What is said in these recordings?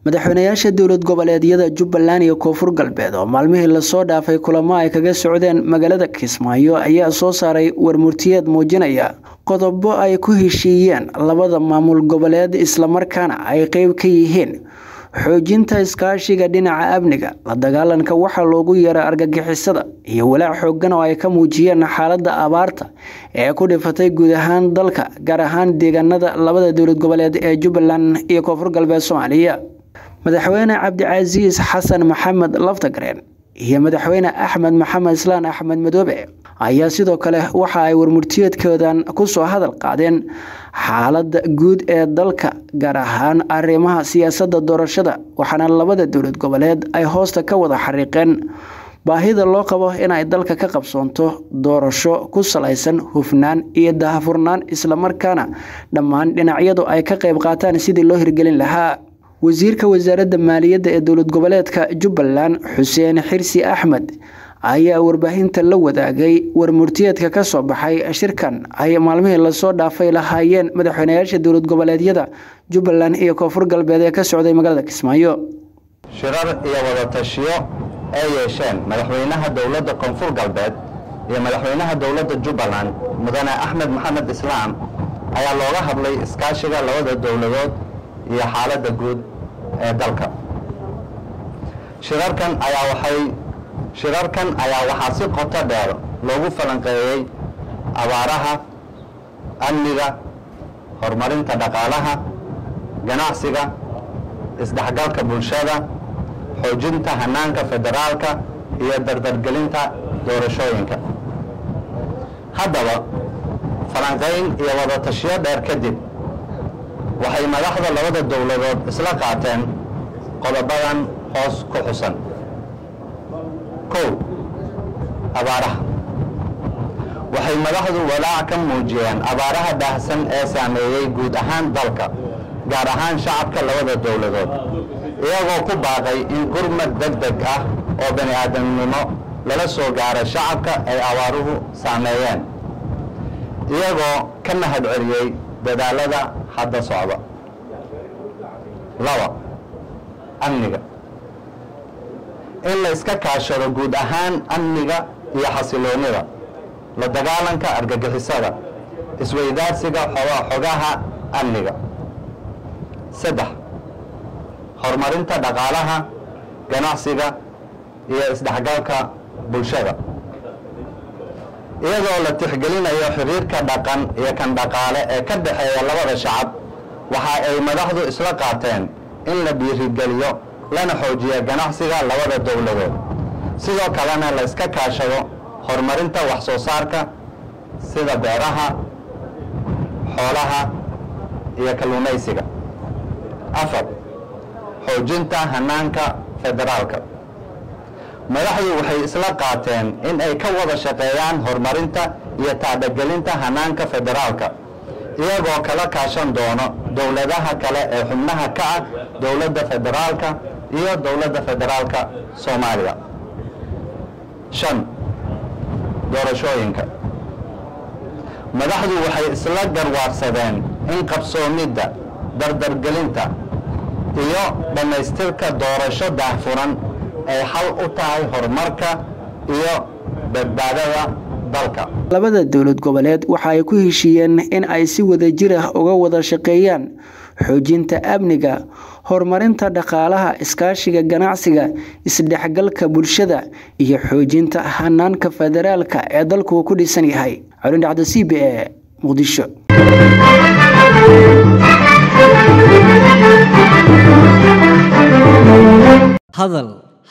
madaxweynayaasha dowlad goboleedyada Jubbaland iyo Koonfur Galbeed oo maalmihii la soo dhaafay kulamo ay kaga socdeen magaalada Kismaayo ayaa soo saaray warmurtiyeed muujinaya qodobo ay ku heshiiyeen labada maamul goboleed isla markaana ay qayb ka yihiin xoojinta iskaashiga dhinaca amniga la dagaalanka waxa loogu yeeray argagixisada iyo walaac xooggan oo ay ka muujiyeen xaaladda abaarta ee ku dhifatay guud ahaan dalka gaar ahaan deegaanada labada dowlad goboleed ee Jubbaland iyo Koonfur Galbeed Soomaaliya madaxweyne Cabdicasiis Xasan Maxamed Laftagreen iyo madaxweyne Axmed Maxamed Islaan Axmed Madoobe ayaa sidoo kale waxa ay warmurtiyeedkoodan ku soo hadal qaadeen xaaladda guud ee dalka gaar ahaan arrimaha siyaasadda doorashada waxaana labada dowlad goboleed ay hoosta ka wada xariiqeen baahida loo qabo in ay dalka ka qabsoonto doorasho ku salaysan hufnaan iyo daahfurnaan isla markaana dhammaan dhinacyadu ay ka qayb qaataan sidii loo hirgelin lahaa wasiirka wasaaradda maaliyadda ee dowlad goboleedka Jubbaland Xuseen Xirsi Axmed ayaa warbaahinta la wadaagay warmurtiyeedka ka soo baxay shirkan ay maalmihii la soo dhaafay lahaayeen madaxweynayaasha dowlad goboleedyada Jubbaland iyo Koonfur Galbeed ee ka socday magaalada Kismaayo shirar iyo wada tashiyo ay yeesheen madaxweynaha dowladda Koonfur Galbeed iyo madaxweynaha dowladda Jubbaland mudane Axmed Maxamed Islaan ayaa looga hadlay iskaashiga labada dowladood iyo xaaladda guud ee dalka shirarkan ayaa waxaa si qoto dheer loogu falanqeeyay abaaraha amniga horumarinta dhaqaalaha ganacsiga isdhexgalka bulshada xoojinta hanaanka federaalka iyo dardargelinta doorashooyinka haddaba falanqeyn iyo wada tashiyo dheer kadib waxay madaxda labada dowladood isla qaateen qodobadan hoos ku xusan abaaraha waxay madaxdu walaac ka muujiyeen abaaraha baahsan ee saameeyay guud ahaan dalka gaar ahaan shacabka labada dowladood iyagoo ku baaqay in gurmad degdeg ah oo bani'aadamnimo lala soo gaaro shacabka ay abaaruhu saameeyeen iyagoo ka mahadceliyey dadaalada hadda socda amniga in la iska kaashado guud ahaan amniga iyo xasiloonida la dagaalanka argagixisada isweydaarsiga xogaha amniga horumarinta dhaqaalaha ganacsiga iyo isdhexgalka bulshada iyadoo la tixgelinayo xiriirka dhaqan iyo kan dhaqaale ee ka dhaxeeya labada shacab waxa ay madaxdu isla qaateen in la dhiirigeliyo lana xoojiyo ganacsiga labada dowladood sidoo kalena la iska kaashado horumarinta wax soo saarka sida beeraha xoolaha iyo kalluumaysiga xoojinta hanaanka federaalka madaxdu waxay isla qaateen in ay ka wada shaqeeyaan horumarinta iyo taabagelinta hanaanka federaalka iyagoo kala kaashan doono dowladaha kale ee xubnaha ka ah dowladda federaalka iyo dowladda federaalka Soomaaliya doorashooyinka madaxdu waxay isla garwaarsadeen in qabsoomidda dardargelinta iyo dhamaystirka doorasho daahfuran ay xal u tahay horumarka iyo badbaadada dalka labada dowlad goboleed waxa ay ku heshiiyeen in ay si wadajir ah uga wada shaqeeyaan xoojinta amniga horumarinta dhaqaalaha iskaashiga ganacsiga isdhexgalka bulshada iyo xoojinta hanaanka federaalka ee dalku ku dhisan yahay Cali Dhacdo CBA Muqdisho hadal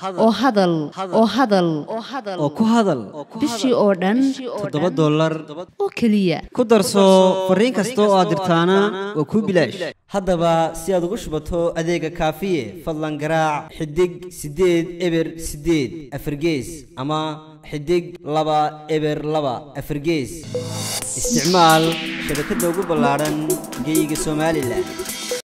oo ku hadal bishii oo dhan $7 oo kaliya ku darso fariin kasta oo aad dirtaana waa ku bilaash haddaba si aad ugu shubato adeega kaafiye fadlan garaac xidig 8 eber 8 afargees ama xidig 2 eber 2 afargees isticmaal shabakadda ugu ballaaran geyga Soomaaliland